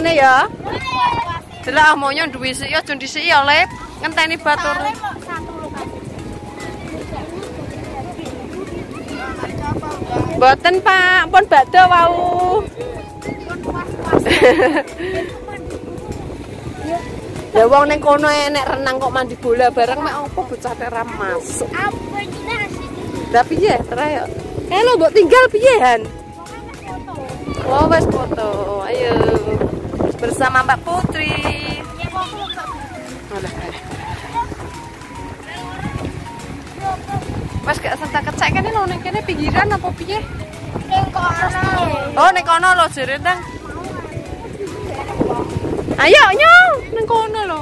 ngene ya. Delok omonyo duwe sik ya, aja dhisik ya, Lep. Ngenteni batur. Mboten, Pak. Pun bakdo wau. Ya wong ning kono enek renang kok mandi bola bareng mek opo bocah ora masuk. Lah piye? Terayo. Lho mbok tinggal piye, Han? Oh, wes foto. Ayo. Bersama Mbak Putri. Wes gak sentak kecek kene lho ning kene pinggiran apa piye? Ning kono. Oh, ning kono lho jere nang. Ayo nyo ning kono lho.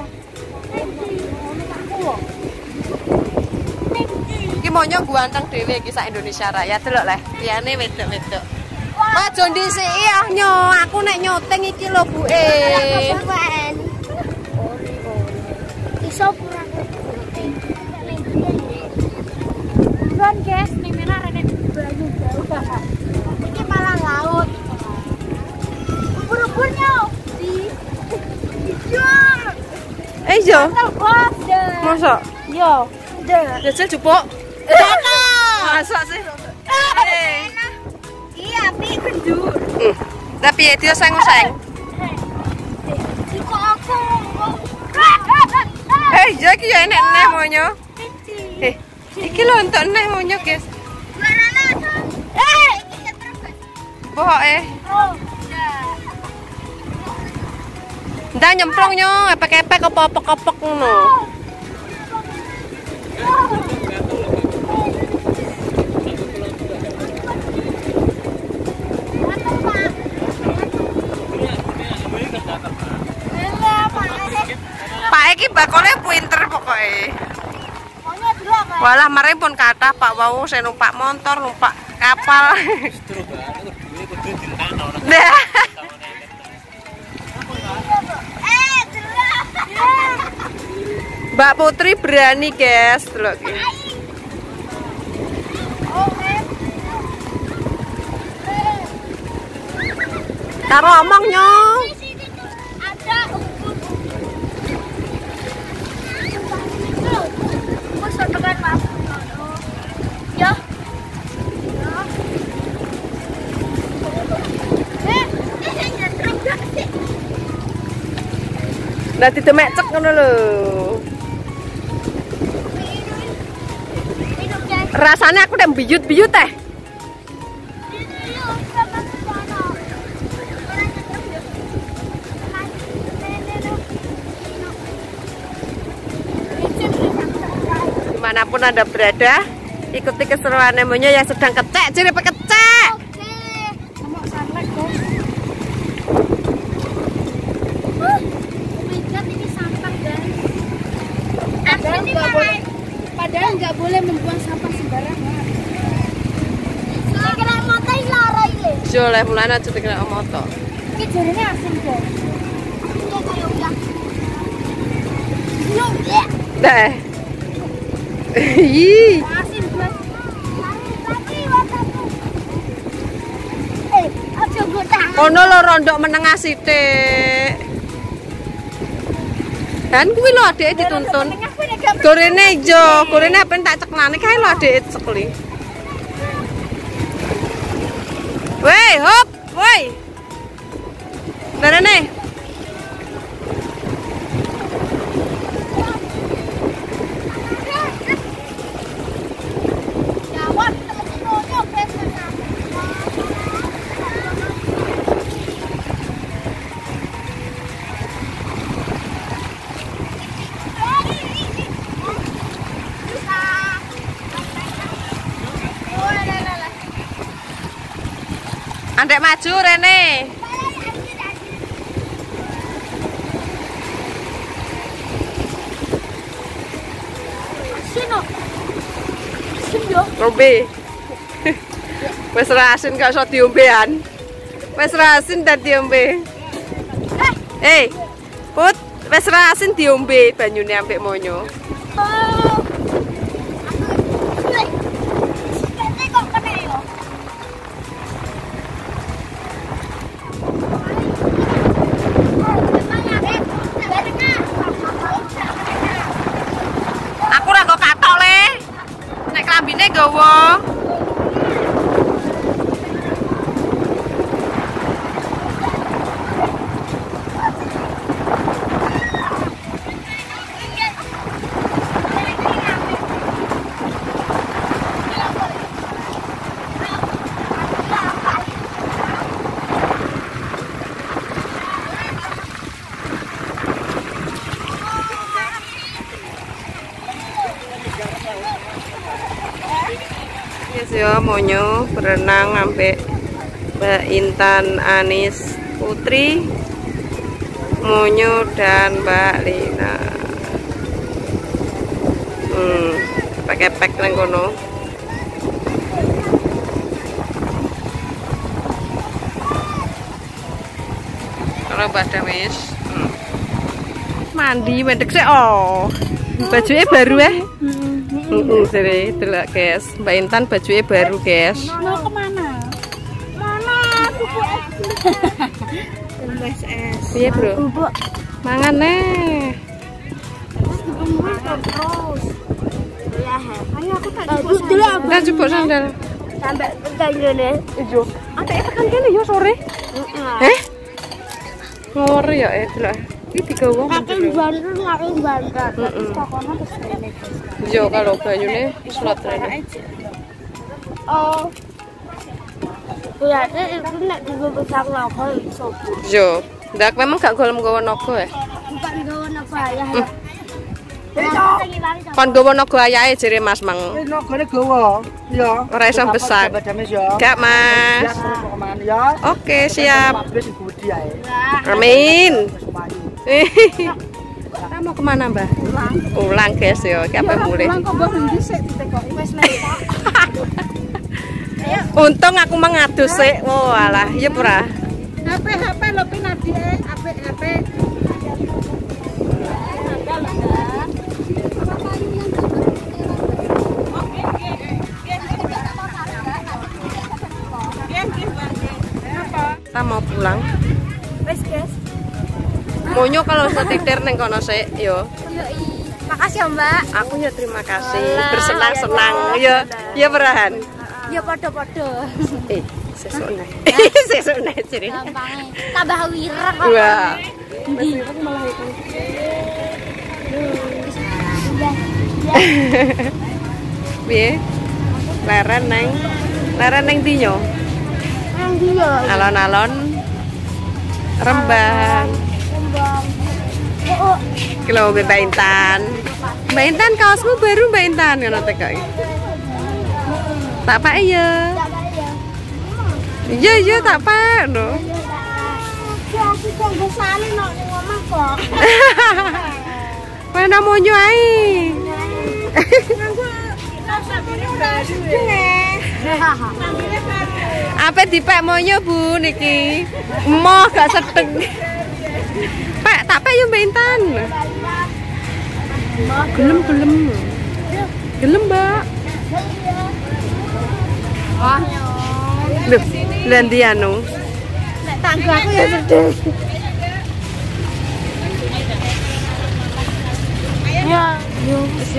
Iki monyo guanteng dhewe iki sak Indonesia Raya delok le. Liyane wedok-wedok. Wah, aja ndhisiki ya nyo. Aku nek nyoteng iki lho, Buke. Iso kurang Bukan guys, ning menah rene banyu jauh. Iki malah laut. Ubur-uburnya di Yo. Masa? Yo. Jajal jupuk. Masa sih? Iya, tapi kendur. Tapi dia sang-sang. Kok aku. Ya iki ya enek neh monyo. Iki lho entuk neh monyo, guys. Iki ketrek. Pokoke. Ndak nyemplung nyo, epek-epek kepopok-kopok ngono. Pak iki bakone pinter pokoke. Walah mare pun kathah Pak wau sing numpak motor, numpak kapal. Mbak Putri berani, guys, delok iki. Karo omong nyo. Lah didemek cek ngono lho. Rasanya aku udah biyut-biyut teh. Dimanapun Anda berada, ikuti keseruan Nemonya yang sedang kecek, jadi pekecek. Padahal nggak boleh membuang sampah sembarangan. Saya kena moto larai le. Joleh mulane aja kena moto. Iki jarene asin, guys. Iya kayak udah. Yo, ya. Deh. Ih. Asin, guys. Tapi wataku. Aja godang. Ono lho rondok menengah sithik. Dan kuwi lho adike dituntun. Gorene ijo, gorene apa tak ceknane kae lho adike sekeli. Woi, hop, woi. Darane. Andek maju Rene. Sino. Sino. Ngombe. Wis rasin gak iso diombean. Wis rasin dan diombe. Put, wis rasin diombe banyune ambek monyo. ya monyo berenang sampai Mbak Intan, Anis, Putri, Monyo dan Mbak Lina. Pakai pack nang kono. Kalau pada wis mandi mendek sih. Oh, bajunya baru ya? Sini delok guys, Mbak Intan bajunya baru guys. Mau kemana? Mana buku es? Iya bro. Mangan nih. Terus. Ya, ayo aku tak Enggak jupuk sandal. sampai tekanjane. Ijo. Ate tekan kene yo sore. Ngor ya delok. Iki digawa Kakek banter, kakek banter. Pokoknya terus rene. Yo kalau banyune slot rene. Oh. Berarti itu nek juga besar naga iso. Yo, ndak memang gak golem gawa naga ya. Bukan gawa apa ya. Kon gawa naga ayahe jere Mas Mang. Nagane gawa. Ya. Ora iso besar. Gak Mas. Oke, siap. Amin. Kita mau kemana Mbak? Ulang guys yo, kapan mulai? Untung aku mengadus sih. Oh alah, iya pura. HP lo pinadi HP. Kita mau pulang. Wes guys. Monyo kalau setir neng kono sik yo. Makasih ya Mbak. Aku ya terima kasih. Bersenang-senang yo. Ya perahan. Ya podo-podo. Sesuk nek. Sesuk nek jere. Gampange. Tambah wireng kok. Wah. Piye? Leren neng dinyo. Alon-alon Rembang. Kilo Mbak Intan. Mbak Intan kaosmu baru Mbak Intan ngono tekoki. Tak pak ya. Iya tak pak no. Aku kok besane nok ning omah kok. Mana monyo ae. Apa dipek monyo Bu niki? Emoh gak sedeng. Pak, tak pak yo Mbak Intan. Gelem. Gelem, Mbak. Wah. Loh, lendi anu. Nek tangga aku ya sedih. Ya, yo.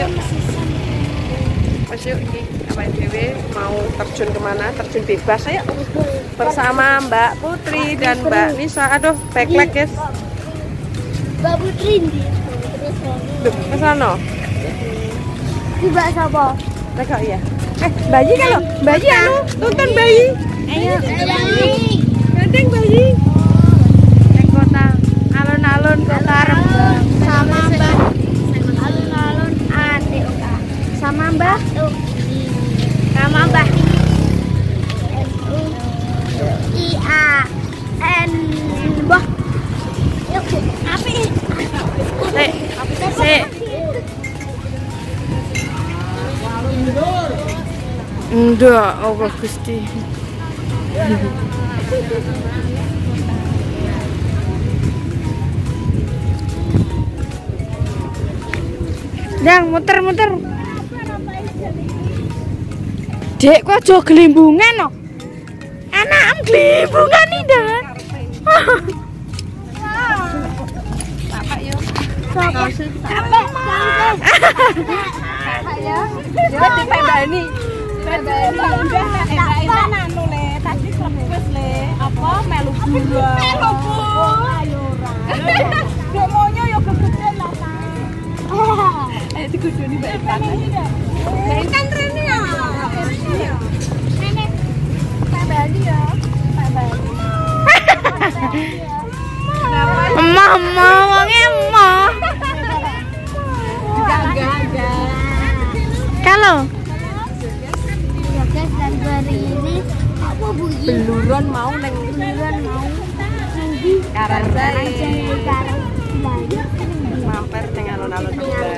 Mas yuk iki awake dhewe mau terjun kemana? Terjun bebas ayo. Bersama Mbak Putri dan Mbak Nisa. Aduh, backlog guys. Mbak Putri ndi? Loh, ke sana. Tiba sapa? Mereka iya. Bayi kalau bayi anu, tonton bayi. Ayo, bayi. Gandeng bayi. Neng kota alun-alun kota Rembang Sama Mbak. Alun-alun adik. sama Mbak. Sama Mbak. IAN Mbah. Yuk, api. Sik. Ndak, Allah Gusti. Dang muter-muter. Dek kok aja gelimbungan no. Anakam gelimbungan nih, Dan. Bapak yo. Bapak. Ya. Ya dipendani. Tadi klepes le, apa melu gula. Melu ayo ora. Dek monya yo gegeden lah ta. Ayo digudoni Mbak Intan. Mbak Intan rene ya. Rene. Pak Bali ya. Pak Bali. Emah wonge emah. Enggak. Kalau Ya guys, dan Beluron mau neng Karangjae. Mampir neng alun-alun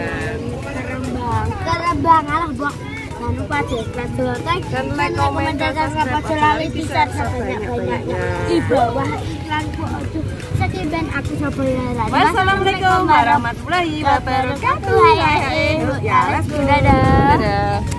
Kerembang alah buah. Jangan lupa kan like, komen, dan subscribe bisa sebanyak-banyaknya. Di bawah iklan kok sekian aku Sabaya. Wassalamualaikum warahmatullahi wabarakatuh. Ya, dadah.